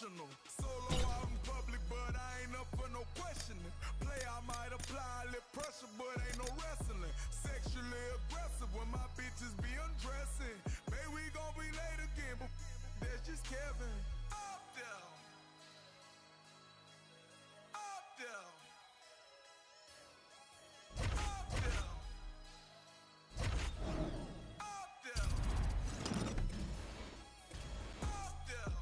professional. Solo out in public, but I ain't up for no questioning. Play, I might apply a little pressure, but ain't no wrestling. Sexually aggressive when my bitches be undressing. Maybe we gon' be late again, but that's just Kevin. Up there. Up there. Up there. Up there. Up there.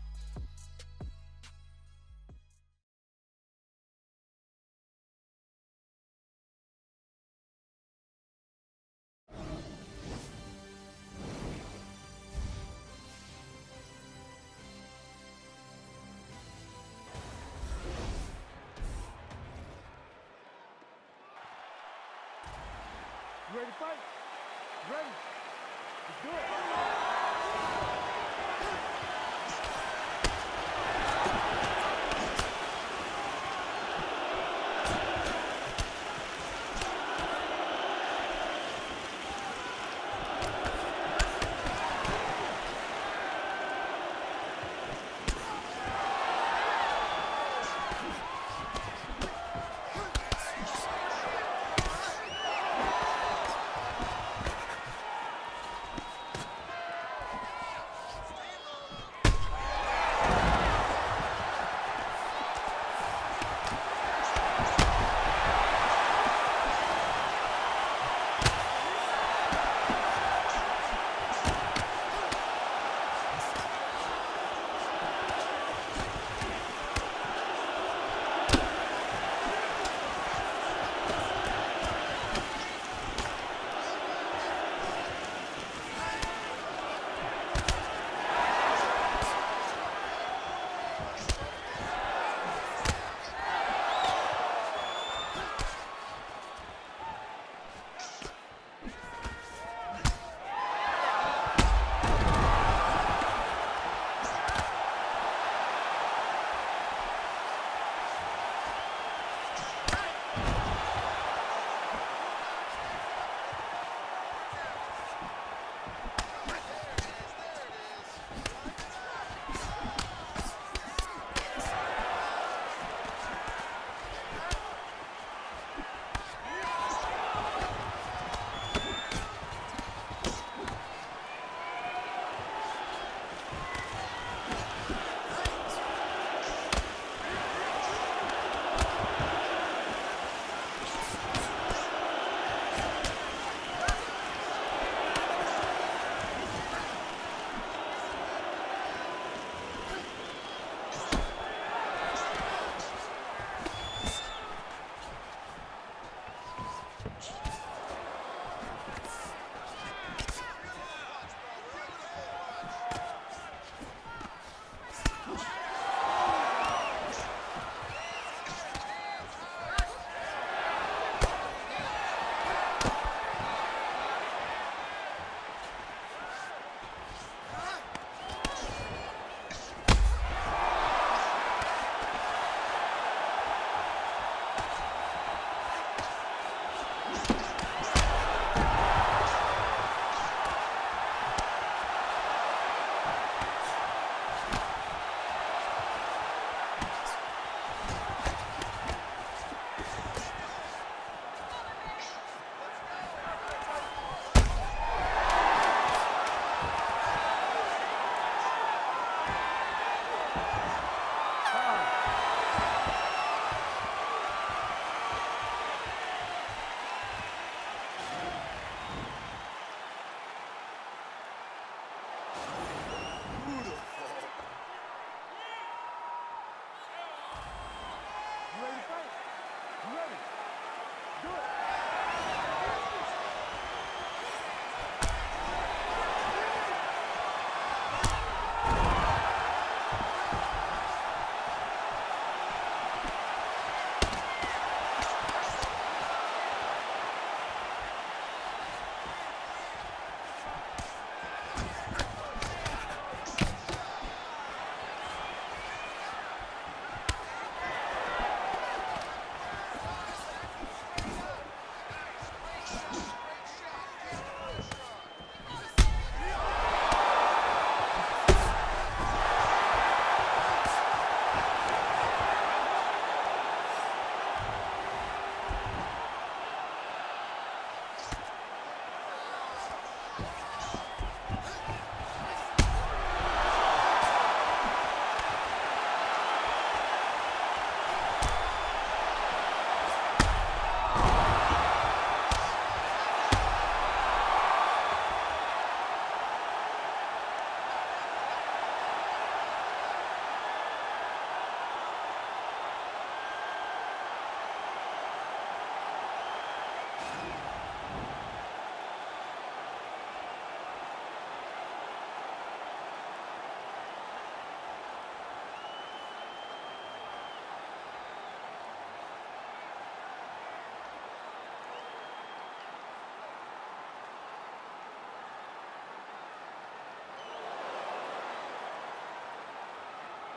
You ready to fight? You ready? Let's do it.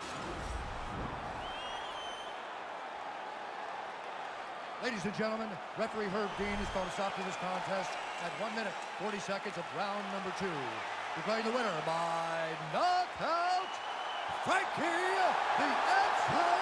Ladies and gentlemen, referee Herb Dean has called a stop to this contest at 1 minute, 40 seconds of round number 2. Declaring the winner by knockout, Frankie the X